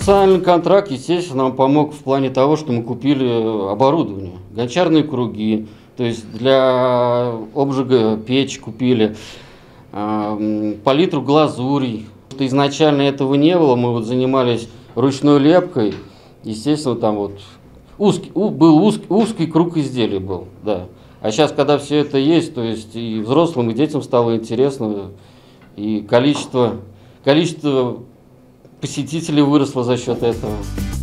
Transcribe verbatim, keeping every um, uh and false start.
социальный контракт, естественно, нам помог в плане того, что мы купили оборудование, гончарные круги, то есть для обжига печь купили, палитру глазурей. Изначально этого не было, мы вот занимались ручной лепкой, естественно, там вот узкий, был узкий, узкий круг изделий был, да. А сейчас, когда все это есть, то есть и взрослым, и детям стало интересно, и количество, количество посетителей выросло за счет этого.